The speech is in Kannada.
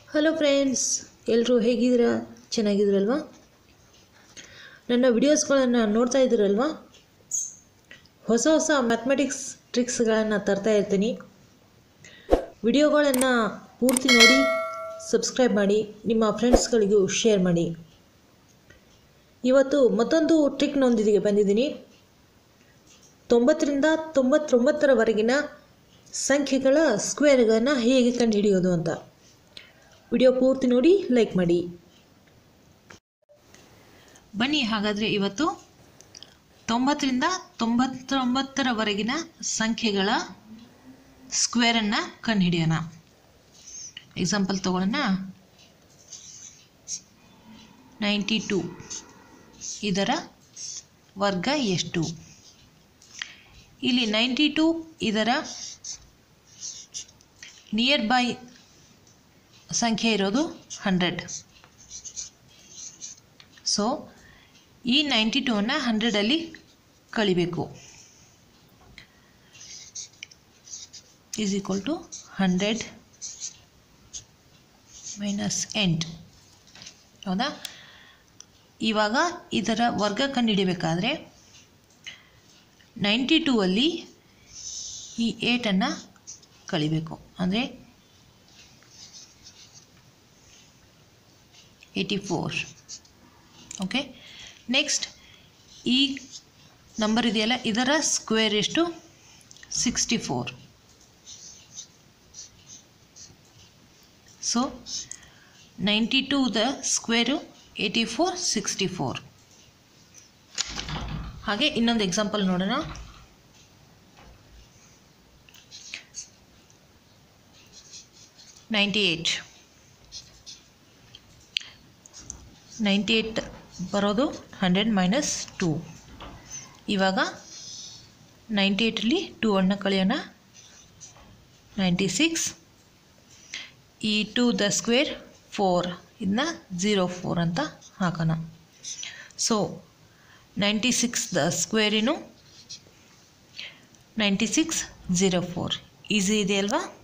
ಹಲೋ ಫ್ರೆಂಡ್ಸ್, ಎಲ್ಲರೂ ಹೇಗಿದ್ದೀರಾ? ಚೆನ್ನಾಗಿದ್ದೀರಲ್ವಾ? ನನ್ನ ವಿಡಿಯೋಸ್ಗಳನ್ನು ನೋಡ್ತಾ ಇದ್ದೀರಲ್ವಾ? ಹೊಸ ಹೊಸ ಮ್ಯಾಥಮೆಟಿಕ್ಸ್ ಟ್ರಿಕ್ಸ್ಗಳನ್ನು ತರ್ತಾ ಇರ್ತೀನಿ. ವಿಡಿಯೋಗಳನ್ನು ಪೂರ್ತಿ ನೋಡಿ, ಸಬ್ಸ್ಕ್ರೈಬ್ ಮಾಡಿ, ನಿಮ್ಮ ಫ್ರೆಂಡ್ಸ್ಗಳಿಗೂ ಶೇರ್ ಮಾಡಿ. ಇವತ್ತು ಮತ್ತೊಂದು ಟ್ರಿಕ್ನೊಂದಿಗೆ ಬಂದಿದ್ದೀನಿ. 90ರಿಂದ 99ರವರೆಗಿನ ಸಂಖ್ಯೆಗಳ ಸ್ಕ್ವೇರ್ಗಳನ್ನು ಹೇಗೆ ಕಂಡುಹಿಡಿಯೋದು ಅಂತ. ವಿಡಿಯೋ ಪೂರ್ತಿ ನೋಡಿ, ಲೈಕ್ ಮಾಡಿ. ಬನ್ನಿ ಹಾಗಾದರೆ ಇವತ್ತು 90ರಿಂದ 99ರವರೆಗಿನ ಸಂಖ್ಯೆಗಳ ಸ್ಕ್ವೇರನ್ನು ಕಂಡುಹಿಡಿಯೋಣ. ಎಕ್ಸಾಂಪಲ್ ತಗೊಳ್ಳೋಣ. 92 ಇದರ ವರ್ಗ ಎಷ್ಟು? ಇಲ್ಲಿ 92 ಇದರ ನಿಯರ್ ಬೈ ಸಂಖ್ಯೆ ಇರೋದು 100. ಸೊ ಈ 92ಅನ್ನು 100ಅಲ್ಲಿ ಕಳಿಬೇಕು. Is equal to 100 minus 8. ಹೌದಾ? ಇವಾಗ ಇದರ ವರ್ಗ ಕಂಡುಹಿಡಿಯಬೇಕಾದ್ರೆ 92ಅಲ್ಲಿ ಈ 8ಅನ್ನು ಕಳಿಬೇಕು. ಅಂದರೆ 84. ಓಕೆ, ನೆಕ್ಸ್ಟ್ ಈ ನಂಬರ್ ಇದೆಯಲ್ಲ, ಇದರ ಸ್ಕ್ವೇರ್ ಎಷ್ಟು? 64. ಸೊ 92ದ ಸ್ಕ್ವೇರು 84, 64. ಹಾಗೆ ಇನ್ನೊಂದು ಎಕ್ಸಾಂಪಲ್ ನೋಡೋಣ. 98 ಬರೋದು 100 ಮೈನಸ್ 2. ಇವಾಗ 98ಅಲ್ಲಿ 2ಅನ್ನು ಕಳೆಯೋಣ. 96. ಈ 2ದ ಸ್ಕ್ವೇರ್ 4, ಇದನ್ನ 04 ಅಂತ ಹಾಕೋಣ. ಸೊ 96ದ ಸ್ಕ್ವೇರಿನು 96, 04. ಈಸಿ ಇದೆ ಅಲ್ವಾ?